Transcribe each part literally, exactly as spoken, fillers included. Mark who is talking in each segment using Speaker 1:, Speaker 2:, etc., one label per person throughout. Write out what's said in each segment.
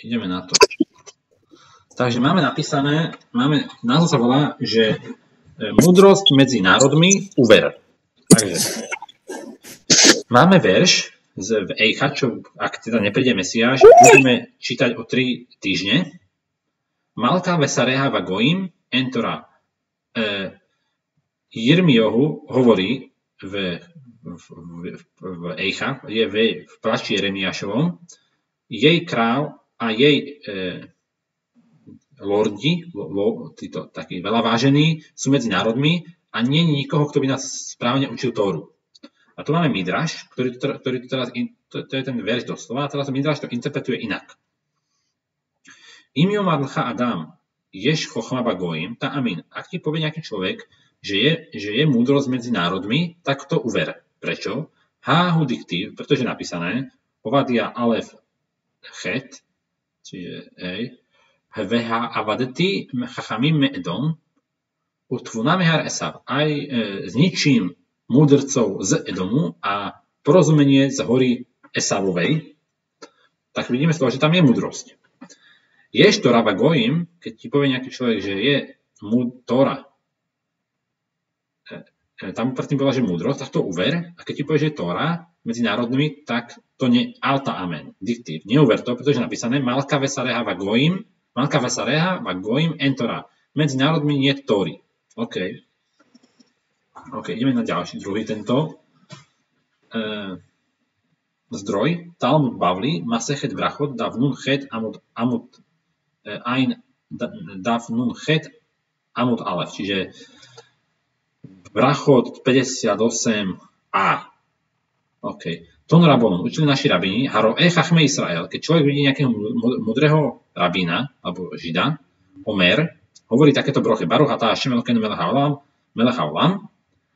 Speaker 1: ideme na to. Takže máme napísané, máme, názov sa volá, že múdrosť medzi národmi uver. Takže máme verš z Eicha, čo ak teda nepríde Mesiáš, budeme čítať o tri týždne. Malka vesareha vagoim entora. E, Jirmiohu hovorí v, v, v, v Eicha, je v, v plači Jeremiášovom, jej král a jej e, lordi, lo, lo, títo takí veľa vážení, sú medzi národmi a nie je nikoho, kto by nás správne učil Tóru. A tu máme Midraš, ktorý, ktorý teraz, to, to je ten verš doslova, a teraz Midraš to interpretuje inak. Im yomar lcha Adam, ješ chochma bagoim, ta amin. Ak ti povie nejaký človek, že je, že je múdrosť medzi národmi, tak to uver. Prečo? Háhu diktív, pretože je napísané, Ovadia Alef Chet, čiže hej, Hveha avadeti chachamim me'edom, utvuna mehar esav. Aj e, zničím múdrcov z Edomu a porozumenie z hory Esavovej. Tak vidíme z toho, že tam je múdrosť. Ješ Tora Bagoim, keď ti povie nejaký človek, že je Tóra, e, e, tam predtým povedal, že múdrosť, tak to uver. A keď ti povie, že je Tóra medzi národmi, tak to nie alta amen, diktív. Neuver to, pretože je napísané Malka vesareha vagoim, Malka vesareha vagoim entora. Medzi národmi nie je Tóry. OK. OK, ideme na ďalší, druhý tento. E, zdroj, Talmud Bavli, Masechet Brachot, Dav Nun Chet, Amud, Amud e, Ein, Dav Nun Chet, Amud Alef. Čiže Brachot päťdesiatosem a. OK. Ton Rabonun, učili naši rabíni, Haro e Chachme Israel, keď človek vidí nejakého mudrého rabína, alebo žida, Omer, hovorí takéto brochy, Baruch atah Hashem Elokeinu melech haolam, melech haolam,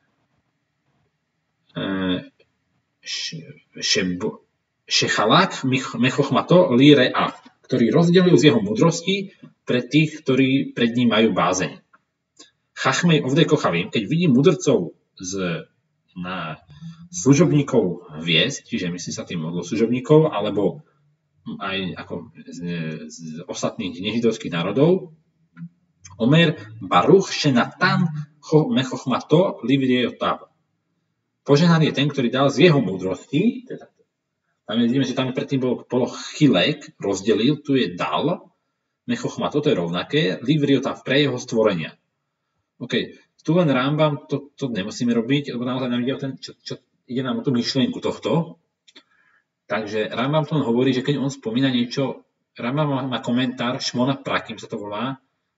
Speaker 1: Šechalák mechochmato li re'a, ktorý rozdelil z jeho múdrosti pre tých, ktorí pred ním majú bázeň. Chachmej ovdej kochavím, keď vidí mudrcov z, na služobníkov viesť, čiže myslí sa tým modlo služobníkov, alebo aj ako z, z ostatných nežidovských národov, Omer Baruch Shenatan mechochmato li re'otav. Požehnaný je ten, ktorý dal z jeho múdrosti, teda, tam vidíme, že tam predtým bolo, bolo chilek, rozdelil, tu je dal, mechochma, toto je rovnaké, livriota pre jeho stvorenia. OK, tu len Rambam, to, to nemusíme robiť, lebo naozaj nám ide o ten, čo, čo, ide nám o tú myšlienku tohto. Takže Rambam tu hovorí, že keď on spomína niečo, Rambam má, má komentár, Šmona Prakim sa to volá,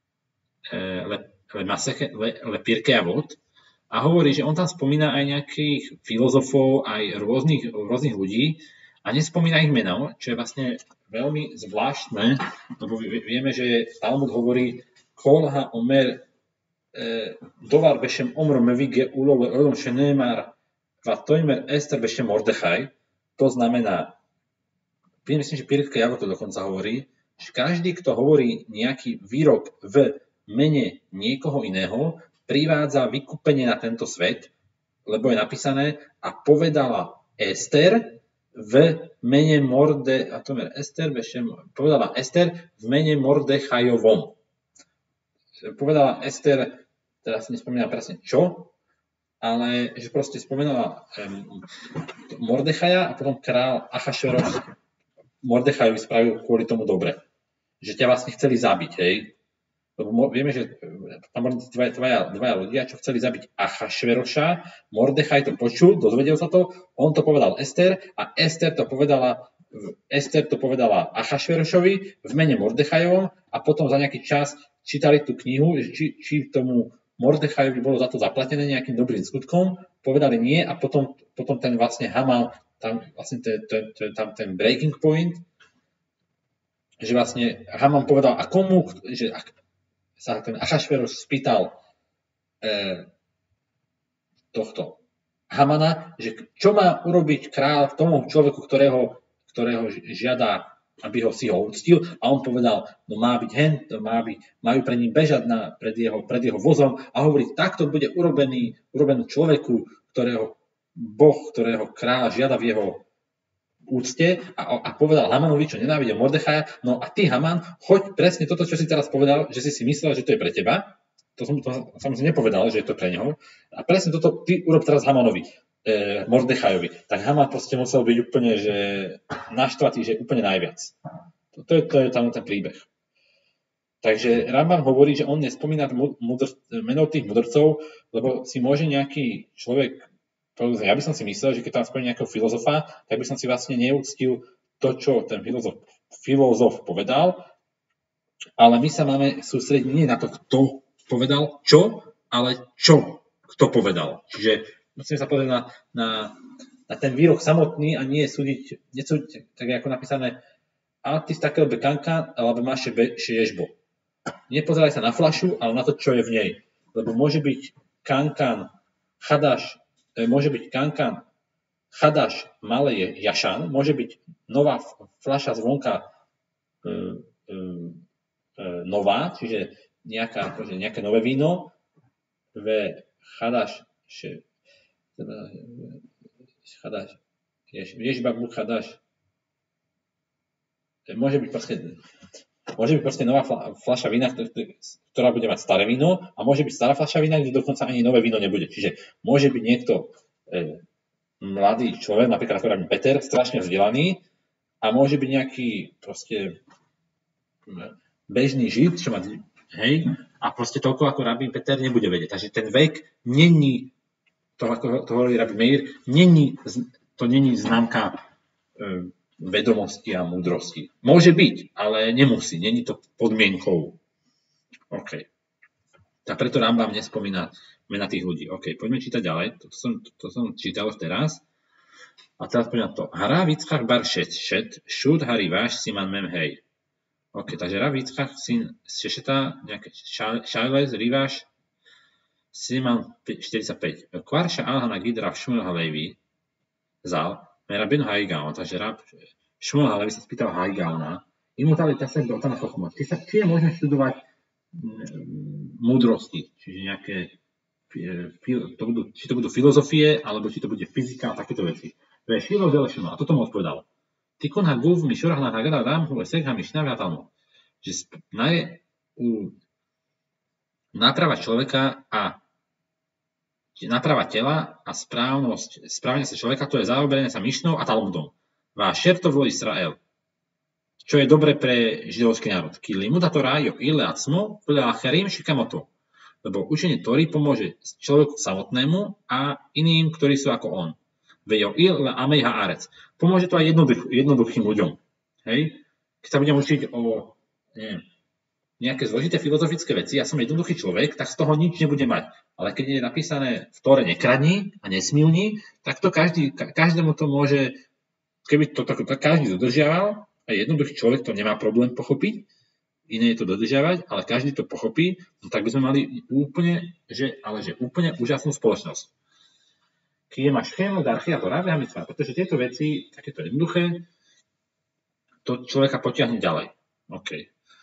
Speaker 1: le, le, maseche, le, le Pirkei Avot, a hovorí, že on tam spomína aj nejakých filozofov, aj rôznych, rôznych ľudí a nespomína ich meno, čo je vlastne veľmi zvláštne, lebo vieme, že Talmud hovorí Kolha Omer e, Dovar bešem Omr Mevige Ulov Elom Shenemar Vatoimer Ester bešem Mordechaj. To znamená, myslím, že Pirkei Avot to dokonca hovorí, že každý, kto hovorí nejaký výrok v mene niekoho iného, privádza vykúpenie na tento svet, lebo je napísané a povedala Ester v mene Morde, a to je Ester, povedala Ester v mene Mordechajovom. Povedala Ester, teraz si nespomínam presne čo, ale že proste spomenula um, Mordechaja a potom král Achašveroš Mordechajovi spravil kvôli tomu dobre. Že ťa vlastne chceli zabiť, hej. Lebo vieme, že tam boli dvaja, dvaja, dvaja ľudia, čo chceli zabiť Achašveroša. Mordechaj to počul, dozvedel sa to, on to povedal Ester a Ester to povedala, Ester to povedala Achašverošovi v mene Mordechajovom a potom za nejaký čas čítali tú knihu, či, či tomu Mordechajovi bolo za to zaplatené nejakým dobrým skutkom, povedali nie a potom, potom ten vlastne Haman, tam vlastne ten, ten, ten, tam ten breaking point, že vlastne Haman povedal a komu, že ak sa ten Achašveroš spýtal e, tohto Hamana, že čo má urobiť kráľ tomu človeku, ktorého, ktorého žiada, aby ho si ho uctil, a on povedal, no má byť hen, to má byť, majú pre ním bežať na, pred, jeho, pred jeho vozom a hovorí, takto bude urobený, urobený človeku, ktorého Boh, ktorého kráľ žiada v jeho úcte a, a povedal Hamanovi, čo nenávidel Mordechaja, no a ty, Haman, choď presne toto, čo si teraz povedal, že si si myslel, že to je pre teba, to som, to som si nepovedal, že je to pre neho, a presne toto ty urob teraz Hamanovi, e, Mordechajovi. Tak Haman proste musel byť úplne, že naštvatý, že úplne najviac. To, to, je, to je tam ten príbeh. Takže Rambam hovorí, že on nespomína mudr, meno tých mudrcov, lebo si môže nejaký človek, ja by som si myslel, že keď tam spomína nejakého filozofa, tak by som si vlastne neúctil to, čo ten filozof, filozof povedal, ale my sa máme sústrediť nie na to, kto povedal čo, ale čo kto povedal. Čiže musíme sa pozrieť na, na, na ten výrok samotný a nie súdiť, nesúdiť, tak je ako napísané, a ty z takého bekanka, alebo máš ježbo. Nepozeraj sa na fľašu, ale na to, čo je v nej. Lebo môže byť kankan, chadaš, môže byť kankan, chadaš, malé je jašan, môže byť nová fľaša zvonka e, e, e, nová, čiže nejaká, akože nejaké nové víno, ve chadaš, še, chadaš, ježbabu chadaš, môže byť proste Môže byť proste nová fľaša vína, ktorá bude mať staré víno, a môže byť stará fľaša vína, kde dokonca ani nové víno nebude. Čiže môže byť niekto e, mladý človek, napríklad ako Peter, strašne vzdelaný, a môže byť nejaký proste bežný žid, čo má, hej, a proste toľko ako rabín Peter nebude vedieť. Takže ten vek není, to ako to hovorí rabín Meir, není, to není známka e, vedomosti a múdrosti. Môže byť, ale nemusí. Není to podmienkou. OK. A preto Rambam nespomína mena tých ľudí. OK, poďme čítať ďalej. Toto som, to som čítal teraz. A teraz poďme na to. Hara Vickach bar šet šet, šud hari váš siman mem hej. OK, takže Rav Vickach, syn Šešeta, nejaké Šajlez, Riváš, siman štyridsaťpäť. Kvarša Alhana Gidra v Šmuel Halevi zal, Rabbeinu Haigaon, takže Rab Šmuel Halevi sa spýtal Haigaona, im dali tasek do Otana Chochmot. Či, či je možné študovať múdrosti, čiže nejaké, to budú, či to budú filozofie, alebo či to bude fyzika a takéto veci. Ve Šilo Šmuel, a toto mu odpovedal. Tikun Haguf Mishurah na Hagada Ramhu Esek HaMishnav Hatalmo. Že u náprava človeka a náprava tela a správnosť, správne sa človeka, to je zaoberanie sa Mišnou a Talmudom. Vá šertov vo Israel. Čo je dobre pre židovský národ. Ki limuda Torá jo ile acmo, podľa acharim shikamoto. Lebo učenie Tory pomôže človeku samotnému a iným, ktorí sú ako on. Ve jo ile amej haaretz. Pomôže to aj jednoduch, jednoduchým ľuďom. Hej? Keď sa budem učiť o neviem, nejaké zložité filozofické veci, ja som jednoduchý človek, tak z toho nič nebude mať. Ale keď je napísané v Tóre nekradni a nesmilni, tak to každý, každému to môže, keby to tak, tak každý dodržiaval, a jednoduchý človek to nemá problém pochopiť, iné je to dodržiavať, ale každý to pochopí, no tak by sme mali úplne, že, ale že úplne úžasnú spoločnosť. Keď je máš chému, darchy a to ráve a mitzvah, pretože tieto veci, takéto jednoduché, to človeka potiahne ďalej. OK.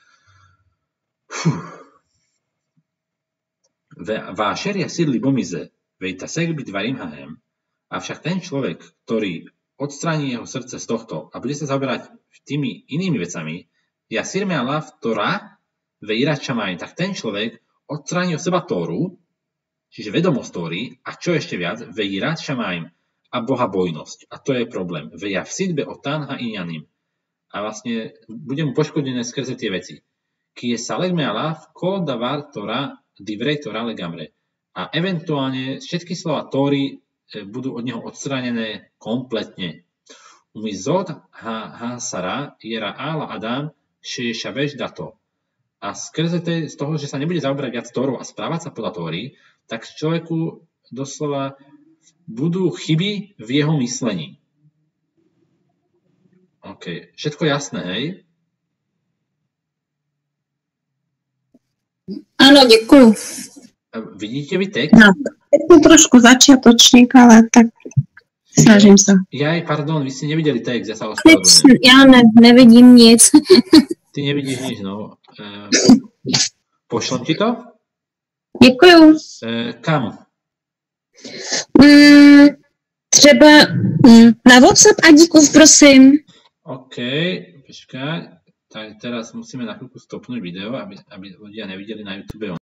Speaker 1: Vášer je sídli bomize, vejtasek byť varím hahem, avšak ten človek, ktorý odstráni jeho srdce z tohto a bude sa zaoberať tými inými vecami, ja sirme alav Torah veirat šamaj, tak ten človek odstráni od seba Tóru, čiže vedomosť Tóry, a čo ešte viac, veirat šamaj a bohabojnosť. A to je problém. Veja v sidbe otan ha inyanim. A vlastne bude mu poškodené skrze tie veci. Ki je salek me alav kol davar Torah divrei Torah legamre. A eventuálne všetky slova Tóry budú od neho odstránené kompletne. Umizod ha, ha sara jera ala adam še šaveš dato. A skrze te, z toho, že sa nebude zaoberať viac Tórou a správať sa podľa Tóry, tak človeku doslova budú chyby v jeho myslení. OK. Všetko jasné, hej?
Speaker 2: Áno, ďakujem.
Speaker 1: Vidíte vy text?
Speaker 2: No, je to trošku začiatočník, ale tak snažím sa.
Speaker 1: Jaj, pardon, vy ste nevideli text, ja sa ospravedlňujem.
Speaker 2: Ja ne, nevidím nic.
Speaker 1: Ty nevidíš nič, no. E, pošlem ti to?
Speaker 2: Ďakujem.
Speaker 1: E, kam?
Speaker 2: Mm, Třeba hm, na WhatsApp Adíkov, prosím.
Speaker 1: OK, počkaj. Tak teraz musíme na chvíľku stopnúť video, aby, aby ľudia nevideli na YouTube.